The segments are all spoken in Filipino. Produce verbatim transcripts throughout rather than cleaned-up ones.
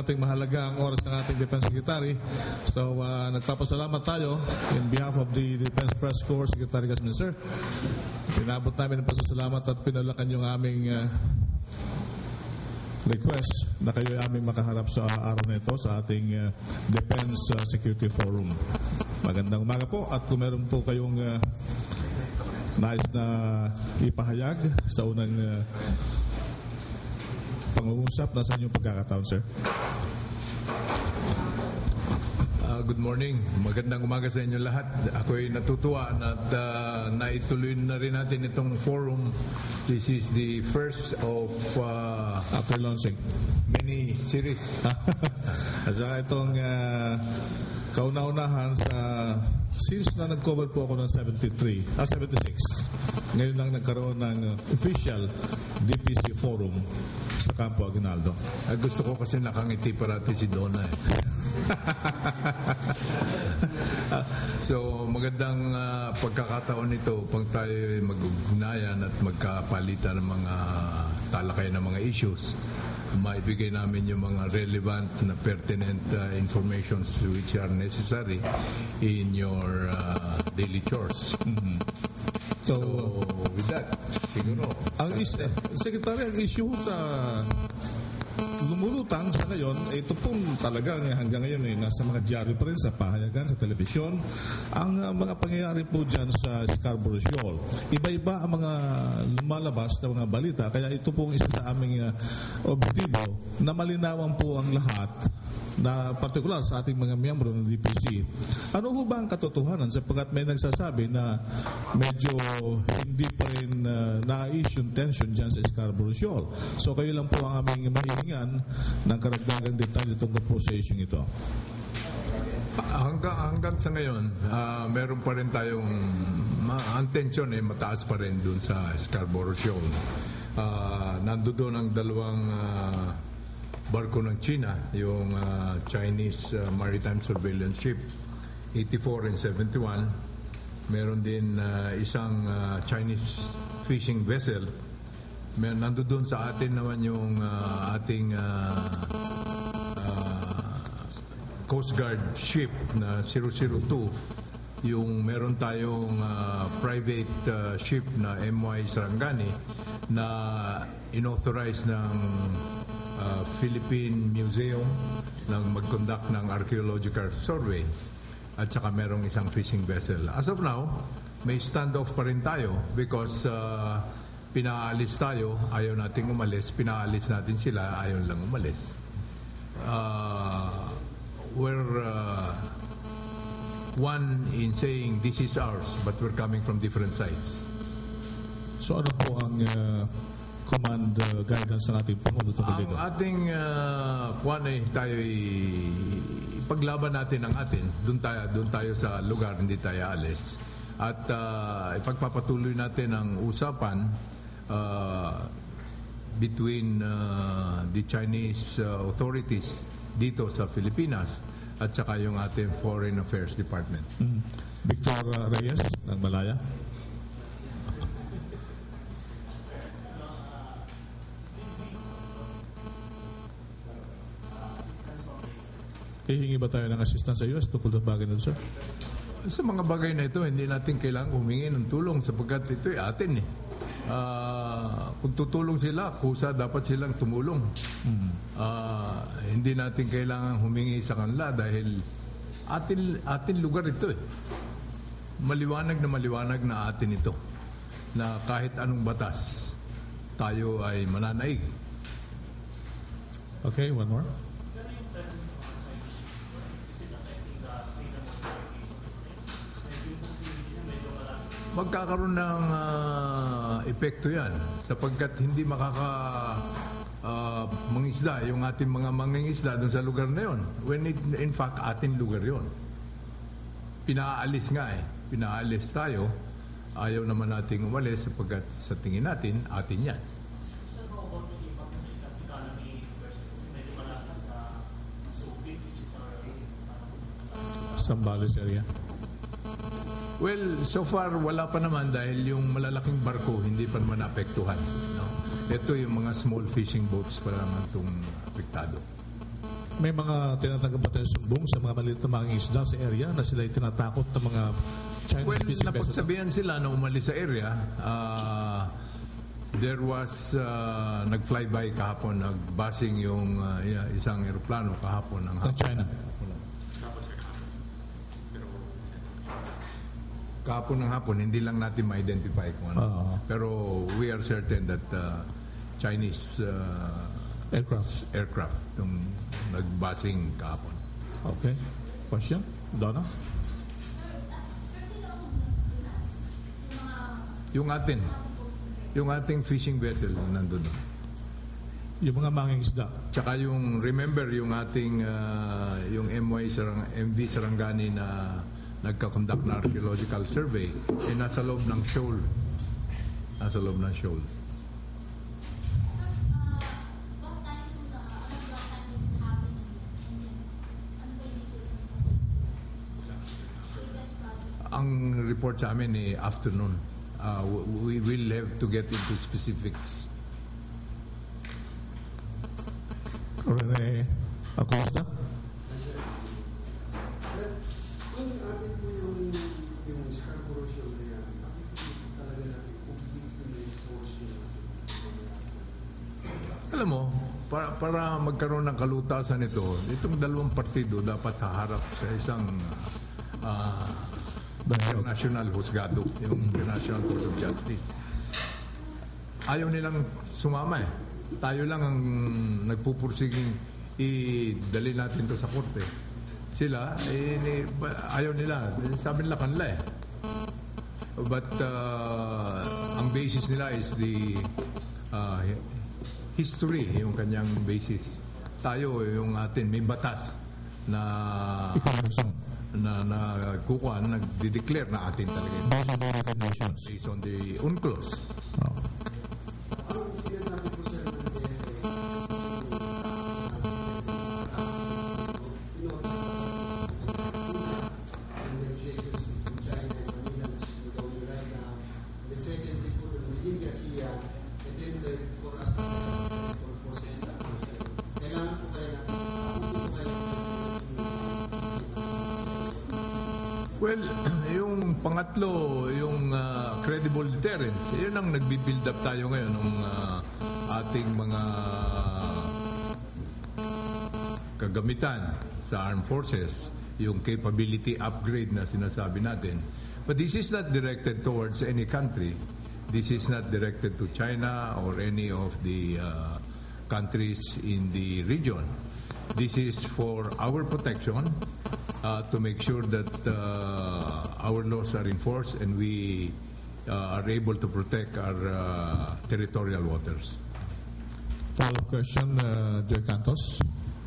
dumating mahalaga ang oras ng ating Defense Secretary. So, uh, nagpapasalamat tayo in behalf of the Defense Press Corps, Secretary Gazmin, sir. Pinabot namin ang pasasalamat at pinalakan yung aming uh, request na kayo ay aming makaharap sa araw na ito sa ating uh, Defense uh, Security Forum. Magandang umaga po, at kung meron po kayong uh, nais na ipahayag sa unang uh, pangungusap, nasa inyong pagkakataon, sir. Uh, good morning. Magandang umaga sa inyo lahat. Ako'y natutuwa na uh, naituloy na rin natin itong forum. This is the first of uh, after launching many series. At saka itong uh, kauna-unahan sa since na nag-cover po ako ng seventy-three, ah, seventy-six. Ngayon lang nagkaroon ng official D P C forum sa Campo Aguinaldo. Ay, gusto ko kasi nakangiti parati si Donna eh. So magandang uh, pagkakataon nito pang tayo mag-ugnayan at magkapalitan ng mga talakay ng mga issues. Maibigay namin yung mga relevant na pertinent uh, informations which are necessary in your uh, daily chores. Mm-hmm. So, so with that, siguro ang is Secretary, ang issue sa lumulutang sa ngayon, ito pong talagang hanggang ngayon eh, nasa mga diaryo pa rin, sa pahayagan, sa telebisyon, ang uh, mga pangyayari po dyan sa Scarborough shoal. Iba-iba ang mga lumalabas na mga balita, kaya ito pong isa sa aming uh, objektibo na malinawan po ang lahat, na partikular sa ating mga miyembro ng D P C. Ano ho ba ang katotohanan, sapagkat may nagsasabi na medyo hindi pa rin uh, na-issue tension dyan sa Scarborough shoal. So kayo lang po ang aming mahihingan ng karagdagang detalye tungkol po sa issue ito. Hanggang, hanggang sa ngayon, uh, meron pa rin tayong ma- ang tension eh, mataas pa rin dun sa Scarborough shoal. Uh, nandoon ang dalawang uh, barko ng China, yung uh, Chinese uh, Maritime Surveillance Ship eighty-four and seventy-one. Meron din uh, isang uh, Chinese fishing vessel. May nandoon sa atin naman yung uh, ating uh, uh, Coast Guard ship na zero zero two. Yung meron tayong uh, private uh, ship na M Y Sarangani na inauthorize ng uh, Philippine Museum ng mag-conduct ng archaeological survey, at saka merong isang fishing vessel. As of now, may standoff pa rin tayo because uh, pinaalis tayo, ayaw nating umalis, pinaalis natin sila, ayaw lang umalis. Uh, we're uh, one in saying this is ours, but we're coming from different sides. So ano po ang uh, command uh, guidance ng ating Pangulo tungkol dito? Ang ating uh, kuwan ay tayo ipaglaban natin ang atin. Doon tayo, doon tayo sa lugar, hindi tayo alis. At uh, ipagpapatuloy natin ang usapan uh, between uh, the Chinese uh, authorities dito sa Pilipinas at saka yung ating Foreign Affairs Department. Mm. Victor uh, Reyes ng Malaya. Hihingi ba tayo ng assistance sa U S tungkol sa bagay na ito, sir? Sa mga bagay na ito, hindi natin kailangan humingi ng tulong sapagkat ito ay atin eh. Uh, kung tutulong sila, kusa dapat silang tumulong. Hmm. Uh, hindi natin kailangan humingi sa kanila dahil atin, atin lugar ito eh. Maliwanag na maliwanag na atin ito. Na kahit anong batas, tayo ay mananaig. Okay, one more. Magkakaroon ng uh, epekto yan sapagkat hindi makaka uh, mangisda yung ating mga mangingisda doon sa lugar na yon, when it, in fact ating lugar yon. Pinaalis nga eh, pinaalis tayo, ayaw naman nating umalis sapagkat sa tingin natin atin yan. Sambales area. Well, so far wala pa naman dahil yung malalaking barko hindi pa naman naapektuhan. No? Ito yung mga small fishing boats pa naman itong apektado. May mga tinatanggap ba tayong sumbong sa mga maliit na mga isda sa area na sila ay tinatakot ng mga Chinese Well, fishing vessels? napagsabihan sila na umalis sa area. Uh, there was uh, nag-flyby kahapon, nagbasing yung uh, isang aeroplano kahapon ng Ng China. Kahapon ng hapon, hindi lang natin ma-identify kung ano. Uh-huh. Pero we are certain that uh, Chinese uh, Aircraft. aircraft itong nagbasing kahapon. Okay. Question? Donna? Yung atin, yung ating fishing vessel na nandun. Yung mga manging isda. Tsaka yung, remember, yung ating, uh, yung M Y Sarang, M V Sarangani na nagka-conduct na archaeological survey, eh nasa loob ng shoal. Nasa loob ng shoal. Ang report sa amin eh afternoon. Uh, we will have to get into specifics. Rene Acosta? Kung atin po yung, yung Scarborough shoal na yan, bakit talaga natin completely enforce yung Alam mo, para, para magkaroon ng kalutasan ito, itong dalawang partido dapat haharap sa isang uh, international husgado, yung International Court of Justice. Ayaw nilang sumama eh. Tayo lang ang nagpupursiging i-dali natin to sa korte. Sila, eh, ayaw nila. Sabi nila kanila eh. But uh, ang basis nila is the uh, history, yung kanyang basis. Tayo, yung atin, may batas na na na kukuha, nagde-declare na atin talaga yun. Based on the United Nations. Based on the UNCLOS. Oh. ang sinasabi po sir ng D N D O P A, negotiations between China and Manila is going right now. And then secondly po, within Garcia, and then the, for us to for forces that kailangan po kaya natin, ako po kaya Well, yung pangatlo, yung uh, credible deterrence, yun ang nagbi-build up tayo ngayon ng uh, ating mga kagamitan sa armed forces, yung capability upgrade na sinasabi natin. But this is not directed towards any country. This is not directed to China or any of the uh, countries in the region. This is for our protection, uh, to make sure that uh, our laws are enforced and we uh, are able to protect our uh, territorial waters. Follow-up question, uh, Joy Cantos.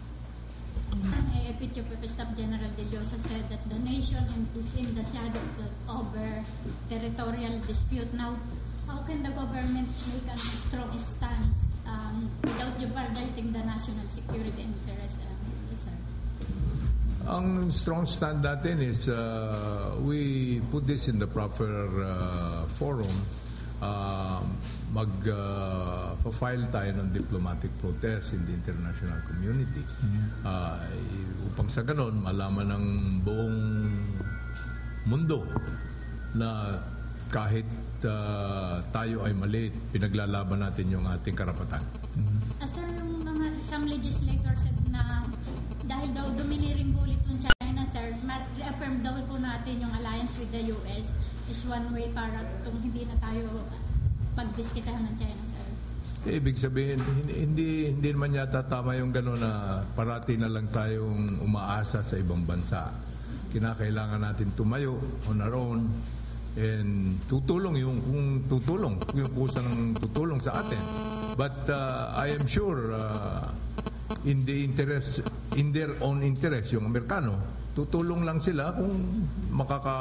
A P Chief of Staff General De Llosa said that the nation is in the shadow of the territorial dispute. Now, how can the government make a strong stance um, without jeopardizing the national security interest? Um, yes, sir. Ang strong stand natin is uh, we put this in the proper uh, forum. Uh, mag-file uh, tayo ng diplomatic protest in the international community. Uh, upang sa ganon, malaman ng buong mundo na kahit uh, tayo ay maliit, pinaglalaban natin yung ating karapatan. Uh, sir, yung mga some legislators said na dahil daw domineering bullet ng China, sir, ma-reaffirm daw po natin yung alliance with the U S is one way para itong hindi na tayo pagdiskitahan ng China, sir. Eh, ibig sabihin, hindi, hindi naman yata tama yung gano'n na parati na lang tayong umaasa sa ibang bansa. Kinakailangan natin tumayo on our own and tutulong yung kung tutulong, yung kusang tutulong sa atin. But uh, I am sure uh, in the interest, in their own interest, yung Amerikano, tutulong lang sila kung makaka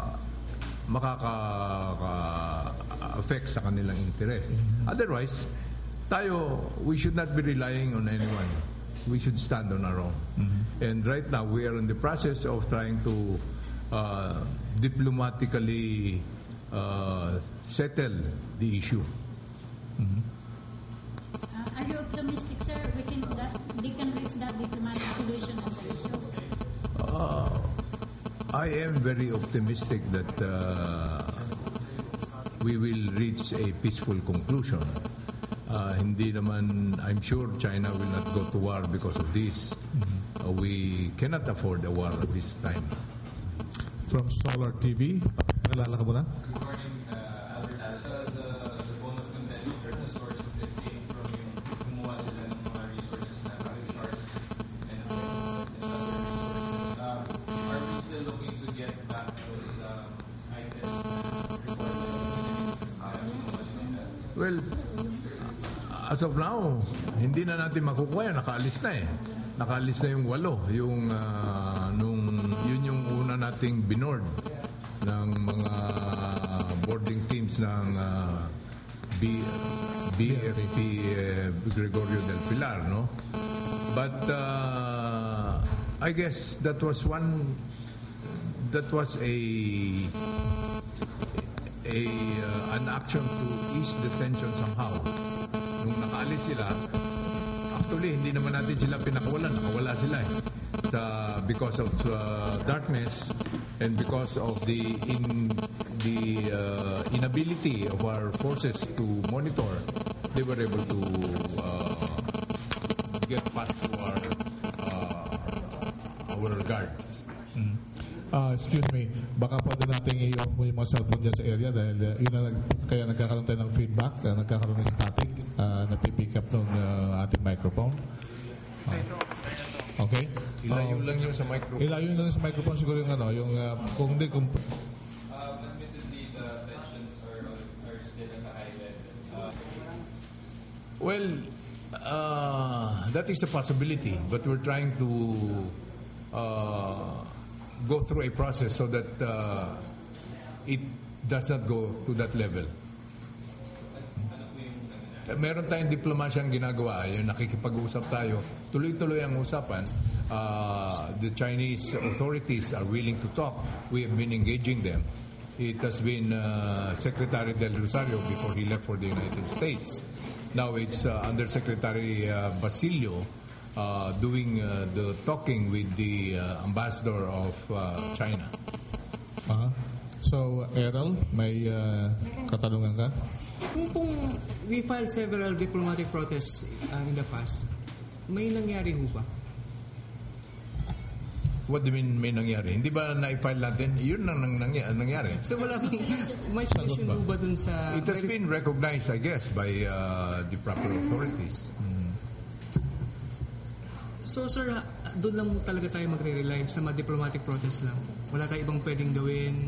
makaka-affect sa kanilang interest. Otherwise, tayo, we should not be relying on anyone. We should stand on our own. Mm-hmm. And right now, we are in the process of trying to uh, diplomatically uh, settle the issue. Mm-hmm. Uh, are you optimistic, sir, we can, that they can reach that diplomatic solution I am very optimistic that uh, we will reach a peaceful conclusion. Uh, hindi naman, I'm sure China will not go to war because of this. Uh, we cannot afford a war at this time. From Solar T V, pakilala ka muna? Good morning, uh, Albert Alsa. The, the bone of contention, the source of it came from yung kumuha sila ng mga resources na value sharks and other resources. Uh, are we still looking to get back those um, items reported? Well, as of now, hindi na natin makukuha yan. Nakaalis na eh. Nakaalis na yung walo. Yung, uh, nung, yun yung una nating binord ng mga boarding teams ng uh, B, B F P uh, Gregorio del Pilar, no? But uh, I guess that was one, that was a a uh, an action to ease the tension somehow. Nung nakaalis sila, actually hindi naman natin sila pinakawalan, nakawala sila eh. Sa, because of uh, darkness and because of the in the uh, inability of our forces to monitor, they were able to uh, get past to our uh, our guards. Mm. Uh, excuse me, baka pwede natin i-off mo yung mga cellphone dyan sa area dahil uh, yun na, kaya nagkakaroon tayo ng feedback, uh, nagkakaroon ng static, uh, napipick up ng uh, ating microphone. Uh, okay? Ilayo Uh, lang yun sa microphone. ilayo lang sa microphone siguro yung ano, yung uh, kung hindi, kung Um, admittedly, the tensions are, are still at a high level. Uh, Well, uh, that is a possibility, but we're trying to uh, go through a process so that uh, it does not go to that level. Meron tayong diplomasyang ginagawa, yung nakikipag-usap tayo, tuloy-tuloy ang usapan. Uh, the Chinese authorities are willing to talk. We have been engaging them. It has been uh, Secretary Del Rosario before he left for the United States. Now it's uh, Undersecretary uh, Basilio uh, doing uh, the talking with the uh, ambassador of uh, China. uh, so Errol, may uh, katanungan ka? Kung, kung we filed several diplomatic protests uh, in the past, may nangyari ho ba? What do you mean may nangyari? Hindi ba na-file natin? Yun ang nang- nangy- nangyari. So wala bang, may solution ho ba dun sa... It has been recognized, I guess, by uh, the proper authorities. So sir, ha- doon lang talaga tayo magre-rely sa mga diplomatic protests lang. Wala tayong ibang pwedeng gawin.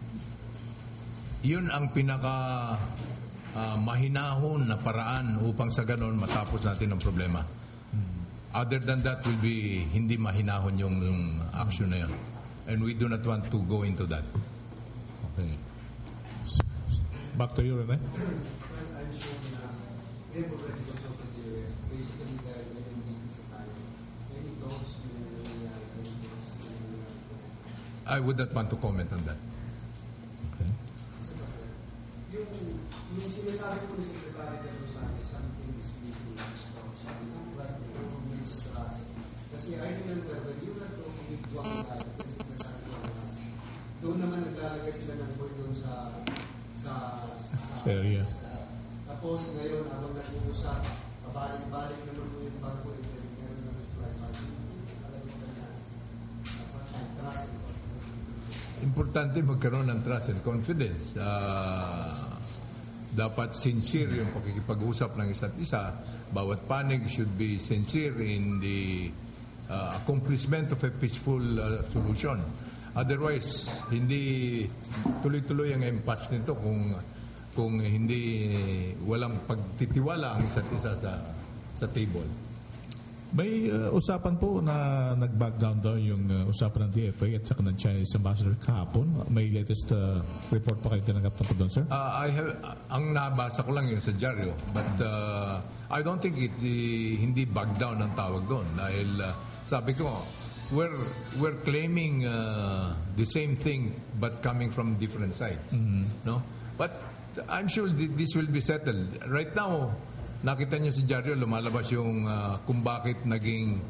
Yun ang pinaka uh, mahinahon na paraan upang sa ganon matapos natin ang problema. Other than that will be hindi mahinahon yung, yung action na yun. And we do not want to go into that. Okay. Back to you, Rene. Well, I'm sure na we have already consulted the U S. Basically, dahil ngayon dito sa tayo, many thoughts yung nangyayari, many thoughts yung nangyayari. I would not want to comment on that. Okay. Yung, yung sinasabi ko ni Secretary Del Rosario, something is missing in this talk. Sabi ko, like, government's trust. Kasi I remember, when you were talking with Juan Lai, yung Secretary Voltaire, doon naman naglalagay sila ng boy doon sa sa, sa Area. sa- tapos ngayon, habang nag-uusap, pabalik-balik naman po yung barko, eh, meron na fly parking. Alam mo ba na, dapat ang trust and confidence. Importante magkaroon ng trust and confidence. Uh, dapat sincere yung pakikipag-usap ng isa't isa. Bawat panig should be sincere in the uh, accomplishment of a peaceful uh, solution. Otherwise, hindi tuloy-tuloy ang impasse nito kung kung hindi walang pagtitiwala ang isa't isa sa sa table. May uh, usapan po na nag-back down daw yung uh, usapan ng D F A at saka ng Chinese ambassador kahapon. May latest uh, report pa kayo tinanggap na po doon, sir? Uh, I have, ang nabasa ko lang yun sa dyaryo. But uh, I don't think it, eh, hindi back down ang tawag doon. Dahil uh, sabi ko, we're, we're claiming uh, the same thing but coming from different sides. No? But I'm sure th- this will be settled. Right now, nakita niyo si dyaryo, lumalabas yung uh, kung bakit naging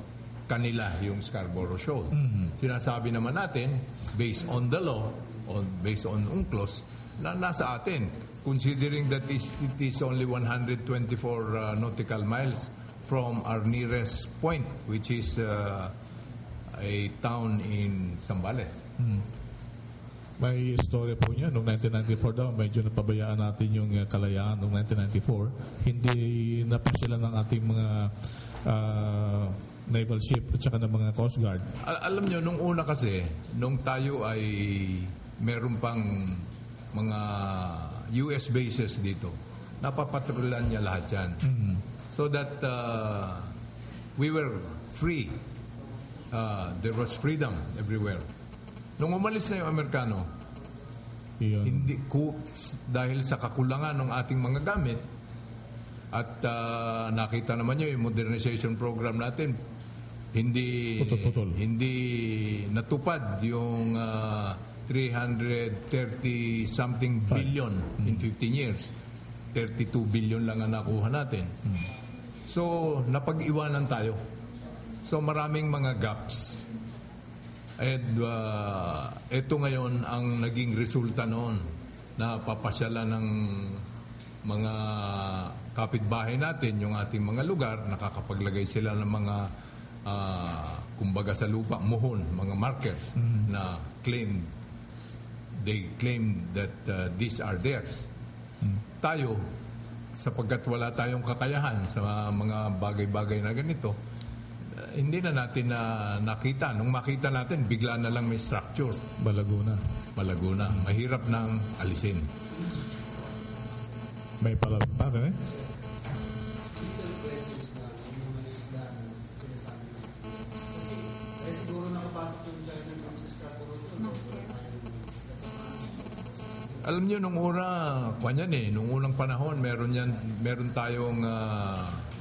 kanila yung Scarborough Shoal. Sinasabi naman natin, based on the law, on, based on UNCLOS, na nasa atin. Considering that is, it is only one hundred twenty-four uh, nautical miles from our nearest point, which is uh, a town in Zambales. Hmm. May istorya po niya, noong nineteen ninety-four daw, medyo napabayaan natin yung uh, kalayaan noong nineteen ninety-four. Hindi napasila ng ating mga uh, naval ship at saka ng mga Coast Guard. Al- alam nyo, nung una kasi, nung tayo ay meron pang mga U S bases dito, napapatrolan niya lahat yan. Mm-hmm. So that uh, we were free. Uh, there was freedom everywhere. Nung umalis na yung Amerikano, Yun. hindi ku, dahil sa kakulangan ng ating mga gamit at uh, nakita naman nyo yung modernization program natin, hindi Putol-putol. hindi natupad yung uh, three hundred thirty something billion in fifteen years. thirty-two billion lang ang nakuha natin. So, napag-iwanan tayo. So, maraming mga gaps. At uh, ito ngayon ang naging resulta noon na papasyalan ng mga kapitbahay natin, yung ating mga lugar, nakakapaglagay sila ng mga uh, kumbaga sa lupa, muhon, mga markers mm-hmm. na claim, they claim that uh, these are theirs. Mm-hmm. Tayo, sapagkat wala tayong kakayahan sa mga bagay-bagay na ganito, hindi na natin na nakita. Nung makita natin, bigla na lang may structure. Balago na. Balago na. Mahirap nang alisin. May pala pa rin eh? Legal questions na yung mga isda na sinasabi natin. Kasi, eh, siguro nakapasok yung China from sa Scarborough doon. Alam niyo, nung una, kanyan eh, nung unang panahon, meron, yan, meron tayong uh,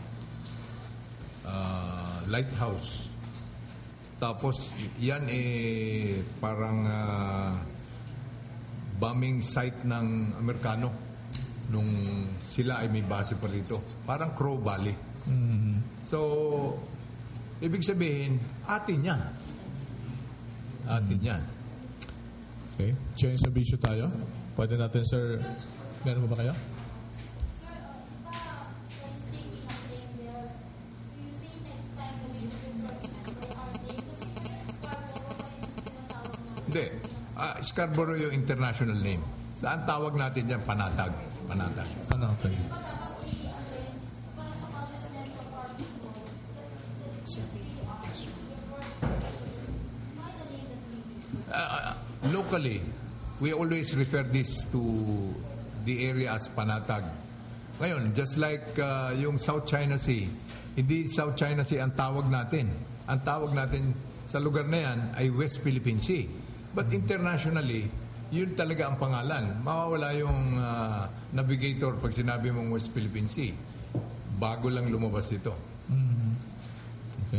uh, lighthouse. Tapos, yan eh, parang uh, bombing site ng Amerikano nung sila ay may base pa rito. Parang Crow Valley. Mm-hmm. So, ibig sabihin, atin yan. Atin yan. Okay. Change sa bisyo tayo. Pwede natin, sir, meron mo ba kayo? Hindi. Uh, Scarborough yung international name. Saan tawag natin yan? Panatag. Panatag. Panatag. Uh, locally, we always refer this to the area as Panatag. Ngayon, just like uh, yung South China Sea, hindi South China Sea ang tawag natin. Ang tawag natin sa lugar na yan ay West Philippine Sea. But internationally, yun talaga ang pangalan. Mawawala yung uh, navigator pag sinabi mong West Philippine Sea. Bago lang lumabas ito. Mm-hmm. Okay.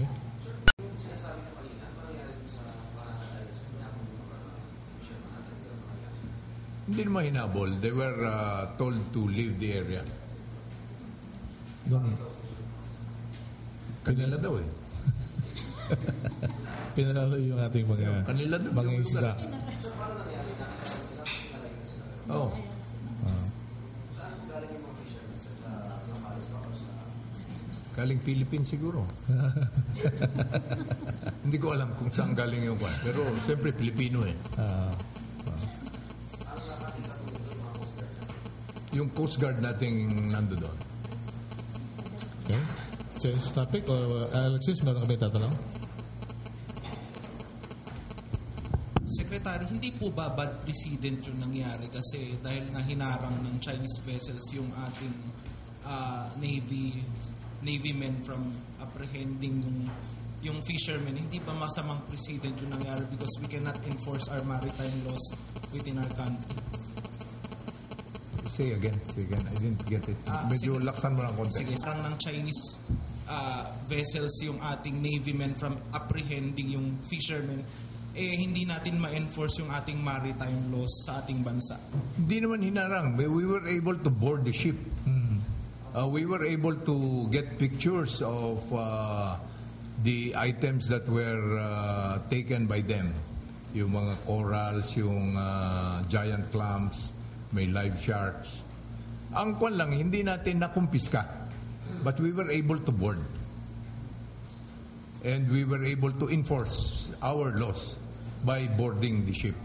Hindi naman hinabol. They were uh, told to leave the area. Doon. Kanila daw eh. Pinalalo yung ating mga Kanila daw mga yung isda. Oh. Ah. Galing Philippines siguro. Hindi ko alam kung saan galing yung kwan. Pero siyempre Pilipino eh. Ah. Yung Coast Guard nating nando doon. Okay. Change topic o uh, Alexis, meron kami tatanong? Secretary, hindi po ba bad precedent yung nangyari kasi dahil nga hinarang ng Chinese vessels yung ating uh, Navy Navy men from apprehending yung yung fishermen, hindi ba masamang precedent yung nangyari because we cannot enforce our maritime laws within our country? Say again, say again. I didn't get it. Ah, Medyo sige. laksan mo ng konti. Sige, sarang ng Chinese uh, vessels yung ating Navy men from apprehending yung fishermen, eh hindi natin ma-enforce yung ating maritime laws sa ating bansa. Hindi naman hinarang. We were able to board the ship. Mm. Uh, we were able to get pictures of uh, the items that were uh, taken by them, yung mga corals, yung uh, giant clams, may live sharks. Ang kwan lang, hindi natin nakumpiska. But we were able to board. And we were able to enforce our laws by boarding the ship.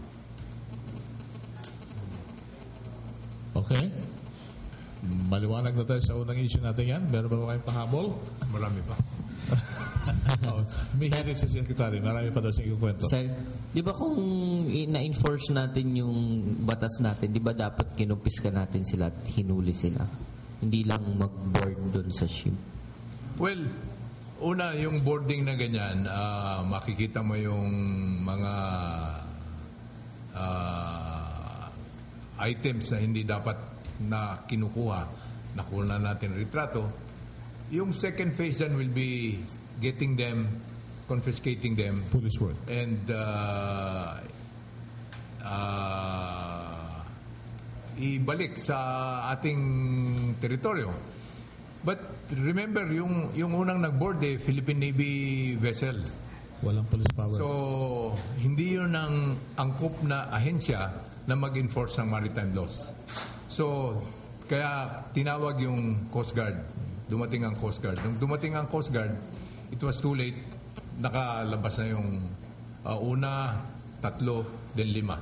Okay. Maliwanag na tayo sa unang issue natin yan. Meron ba ba kayong pahabol? Marami pa. Oh, may hirit si Secretary. Marami pa daw siyang kwento. Sir, di ba kung i- na-enforce natin yung batas natin, di ba dapat kinumpis ka natin sila at hinuli sila? Hindi lang mag-board doon sa ship. Well, una, yung boarding na ganyan, uh, makikita mo yung mga uh, items na hindi dapat na kinukuha, nakuha natin retrato. Yung second phase then will be getting them, confiscating them, Police work. and uh, uh, ibalik sa ating teritoryo. But remember, yung yung unang nag-board eh, Philippine Navy vessel. Walang police power. So, hindi yun ang angkop na ahensya na mag-enforce ng maritime laws. So, kaya tinawag yung Coast Guard. Dumating ang Coast Guard. Nung dumating ang Coast Guard, it was too late. Nakalabas na yung uh, una, tatlo, then lima.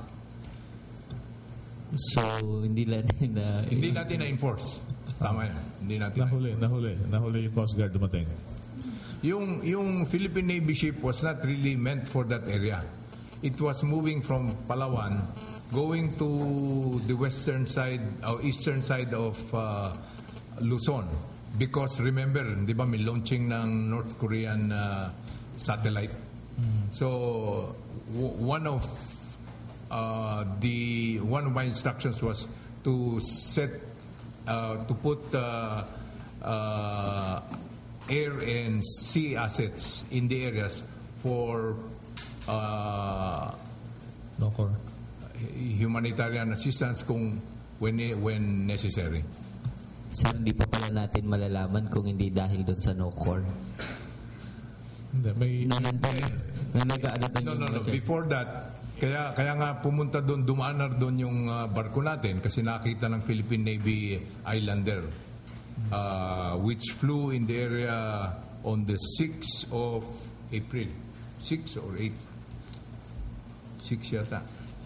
So, hindi natin na... Hindi natin na-enforce. Tama yan. Hindi natin Nahuli, nahuli. Nahuli yung Coast Guard dumating. Yung, yung Philippine Navy ship was not really meant for that area. It was moving from Palawan, going to the western side, or eastern side of uh, Luzon. Because remember, di ba, may launching ng North Korean uh, satellite. Mm. So, w- one of uh, the one of my instructions was to set, uh, to put uh, uh, air and sea assets in the areas for uh, No core. humanitarian assistance kung when when necessary. Sir, hindi pa pala natin malalaman kung hindi dahil doon sa no-core. Hindi, may... Na nandun, na nag-ano doon No, yung no, no. mga ship. Before that, kaya kaya nga pumunta doon, dumaanar doon yung uh, barko natin kasi nakita ng Philippine Navy Islander uh, which flew in the area on the sixth of April. six or eight? six yata.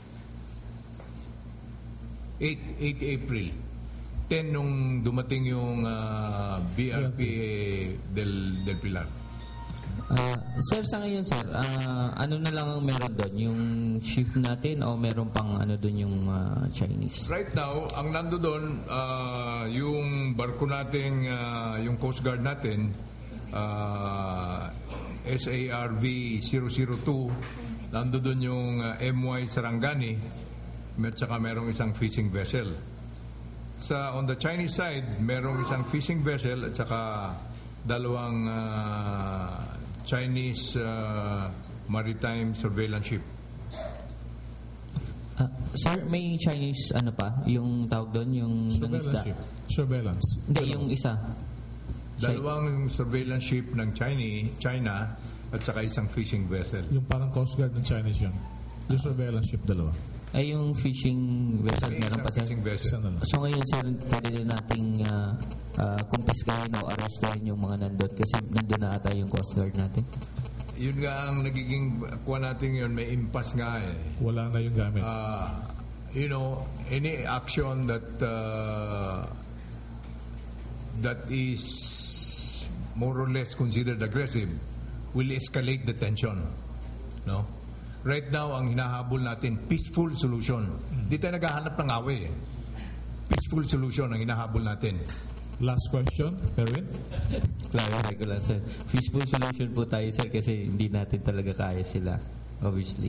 eight, eight April. ten nung dumating yung uh, B R P del, del Pilar. Ah, sir, sa ngayon, sir, ah, ano na lang ang meron doon? Yung ship natin o meron pang ano doon yung ah, Chinese? Right now, ang nando doon, uh, yung barko nating, uh, yung Coast Guard natin, uh, S A R V zero zero two, nando doon yung uh, M Y Sarangani, at saka merong isang fishing vessel. Sa on the Chinese side, merong isang fishing vessel at saka dalawang uh, Chinese uh, maritime surveillance ship. Ah, sir, may Chinese ano pa? Yung tawag doon, yung Surveillance nangisda? ship. Surveillance. Hindi, yung isa. Dalawang surveillance ship ng China, China at saka isang fishing vessel. Yung parang Coast Guard ng Chinese yun. Yung surveillance ship, dalawa. Ay, yung fishing vessel, May meron isang pa, sir? fishing vessel. Isa na lang. So ngayon, sir, pwede din nating uh, uh, kumpiskahin o arrestuhin yung mga nandun kasi nandun na ata yung Coast Guard natin. Yun nga ang nagiging kuha natin yun, may impasse nga eh. Wala na yung gamit. Uh, you know, any action that uh, that is more or less considered aggressive will escalate the tension. No? Right now, ang hinahabol natin, peaceful solution. Di tayo naghahanap ng away. Eh. Peaceful solution ang hinahabol natin. Last question, Erwin? Clarify ko lang, sir. Peaceful solution po tayo, sir, kasi hindi natin talaga kaya sila. Obviously.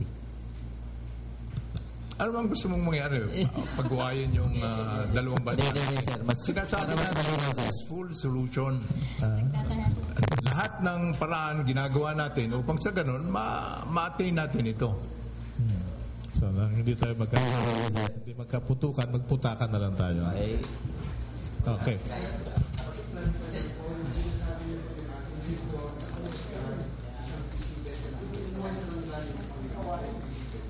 Ano bang gusto mong mangyari? Pag-uwayan yung uh, dalawang bansa. Hindi, hindi, sir. Mas, Sinasabi para mas malinaw, natin, sir. peaceful solution. Nagtataya po. Lahat ng paraan ginagawa natin upang sa ganun, ma- ma-attain natin ito. So, na, hindi tayo magka, hindi magkaputukan, magputakan na lang tayo. Okay. Okay.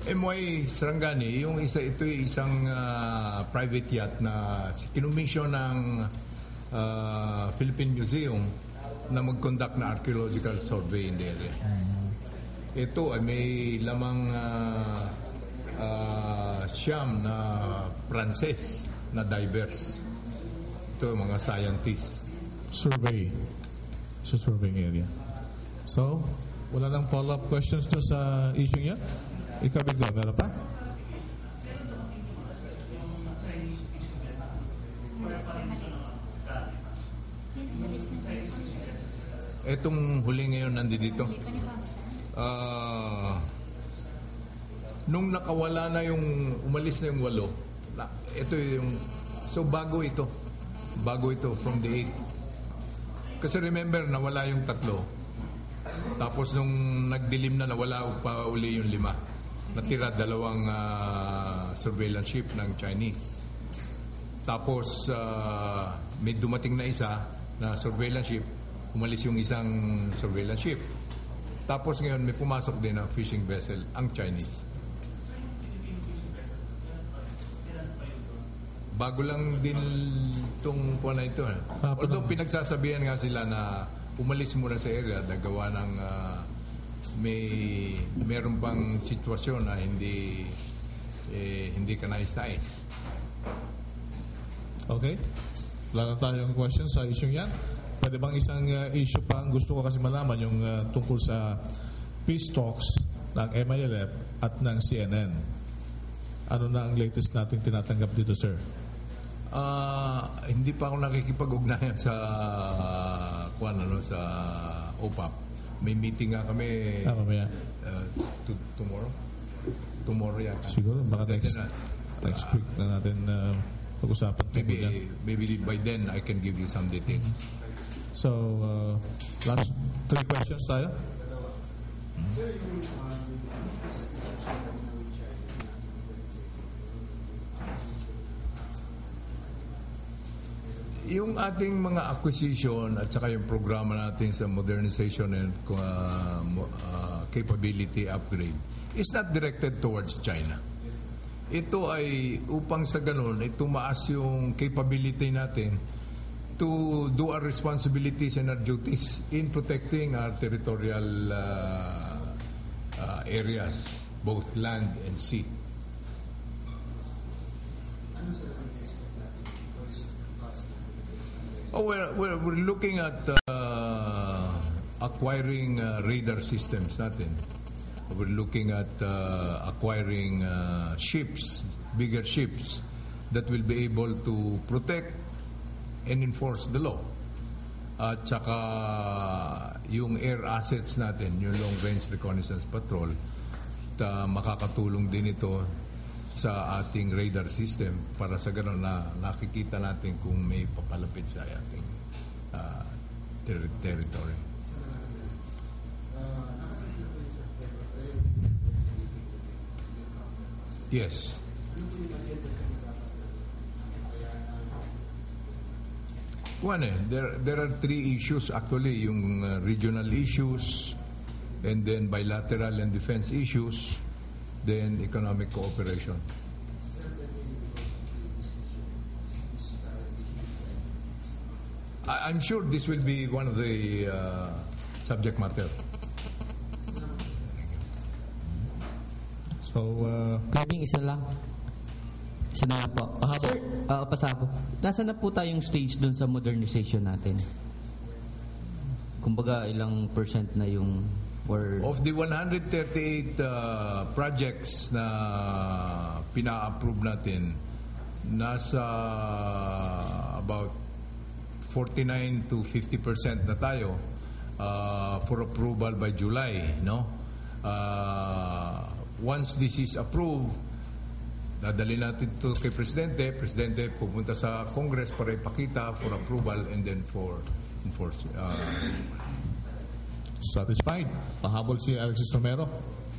M Y Sarangani, yung isa ito ay isang uh, private yacht na kinumisyon ng uh, Philippine Museum na mag-conduct na archaeological survey in the area. Ito ay may lamang uh, uh, siyam na Pranses na divers. Ito mga scientists. Survey. Sa surveying area. So, wala nang follow-up questions to sa issue niya? Ikaw, Bigla, meron pa? Etong huli ngayon nandito. Uh, nung nakawala na yung, umalis na yung walo, na, ito yung, so bago ito. Bago ito from the eight. Kasi remember, nawala yung tatlo. Tapos nung nagdilim na, nawala pa uli yung lima. Natira dalawang uh, surveillance ship ng Chinese. Tapos uh, may dumating na isa na surveillance ship, umalis yung isang surveillance ship. Tapos ngayon may pumasok din na fishing vessel, ang Chinese. Bago lang din itong po na ito. Eh. Although pinagsasabihan nga sila na umalis muna sa area, nagawa ng uh, may meron pang sitwasyon na hindi eh, hindi ka nais-nais. Okay. Wala na tayong questions sa issue yan. Pwede bang isang uh, issue pa ang gusto ko kasi malaman yung uh, tungkol sa peace talks ng M I L F at ng C N N. Ano na ang latest nating tinatanggap dito, sir? Uh, hindi pa ako nakikipag-ugnayan sa uh, kwan, ano, sa O P A P. May meeting nga kami ah, mamaya. Uh, to, tomorrow. Tomorrow yan. Siguro, baka next, next week na natin uh, pag-usapan. Maybe, maybe by then I can give you some details. Mm-hmm. So, uh, last three questions tayo. Mm-hmm. Yung ating mga acquisition at saka yung programa natin sa modernization and uh, uh, capability upgrade is not directed towards China. Ito ay upang sa ganun, ay tumaas yung capability natin to do our responsibilities and our duties in protecting our territorial uh, uh, areas, both land and sea. Oh, we're, we're, we're looking at uh, acquiring uh, radar systems natin. We're looking at uh, acquiring uh, ships, bigger ships that will be able to protect and enforce the law. At saka yung air assets natin, yung long range reconnaissance patrol, ta, makakatulong din ito sa ating radar system para sa gano'n na nakikita natin kung may papalapit sa ating uh, ter- territory. Yes. One, eh, there, there are three issues actually, yung uh, regional issues, and then bilateral and defense issues, then economic cooperation. I, I'm sure this will be one of the uh, subject matter. So, uh, Kabing isa lang. Isa na lang po. Uh, sir, uh, pasa po. Nasa na po tayong stage dun sa modernization natin? Kumbaga, ilang percent na yung or of the one hundred thirty-eight uh, projects na pina-approve natin, nasa about forty-nine to fifty percent na tayo uh, for approval by July, no? Uh, once this is approved, dadali natin ito kay Presidente. Presidente pupunta sa Congress para ipakita for approval and then for enforce. Uh, satisfied. Pahabol si Alexis Romero.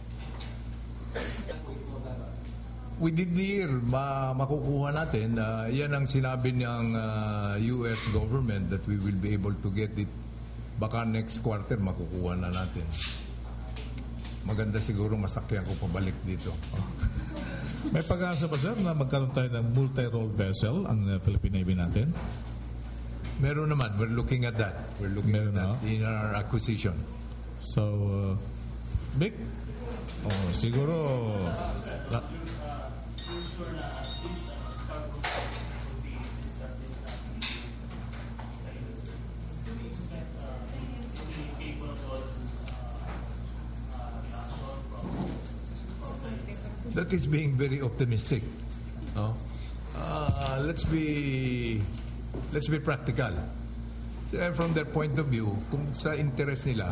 Within the year, ma makukuha natin. Uh, yan ang sinabi ng uh, U S government that we will be able to get it. Baka next quarter makukuha na natin. maganda siguro masakyan ko pabalik dito. May pag-asa ba, sir, na magkaroon tayo ng multi-role vessel ang uh, Philippine Navy natin? Meron naman. We're looking at that. We're looking Meron at that na? in our acquisition. So, uh, Vic? Oh, siguro... La- That is being very optimistic. No? Uh, let's be let's be practical. So, from their point of view, kung sa interest nila,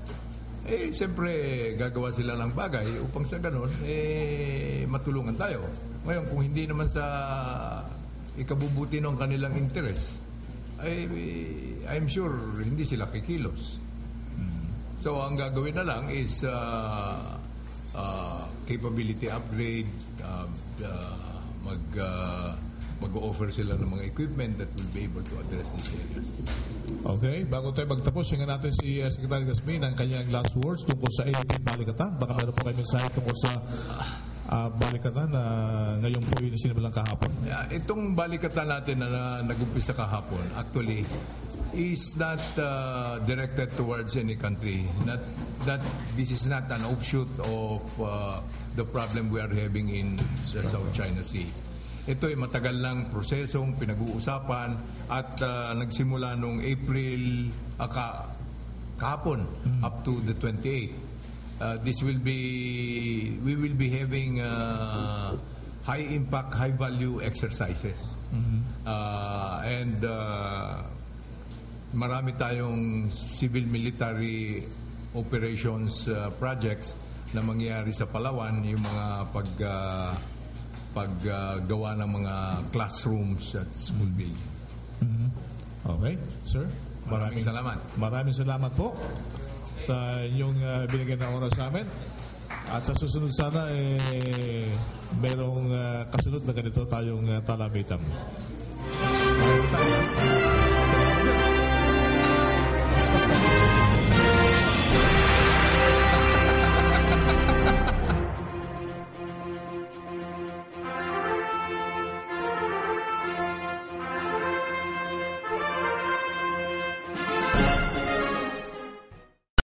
eh siyempre gagawa sila ng bagay upang sa ganun eh matulungan tayo. Ngayon kung hindi naman sa ikabubuti ng kanilang interest, ay I'm sure hindi sila kikilos. So ang gagawin na lang is uh, uh, capability upgrade, uh, uh, mag uh, mag-offer sila ng mga equipment that will be able to address these areas. Okay, bago tayo magtapos, hinggan natin si uh, Secretary Gazmin ang kanyang last words tungkol sa eighteen Balikatan. Baka meron po kayo mensahe tungkol sa uh, Balikatan na ngayon po yung sinimulang kahapon. Yeah, itong Balikatan natin na, na nag-umpisa kahapon, actually, is not uh, directed towards any country. Not that this is not an offshoot of uh, the problem we are having in the South China Sea. Ito ay matagal lang prosesong pinag-uusapan at uh, nagsimula noong April uh, ka, kahapon mm-hmm. up to the twenty-eighth. Uh, this will be we will be having uh, high impact, high value exercises. Mm-hmm. Uh, and uh, marami tayong civil military operations uh, projects na mangyayari sa Palawan, yung mga pag uh, paggawa uh, ng mga classrooms at school building. Mm-hmm. Okay, sir. Maraming, maraming salamat. Maraming salamat po sa inyong uh, binigyan na oras sa amin. At sa susunod sana, eh, merong uh, kasunod na ganito tayong uh, talamitan. Maraming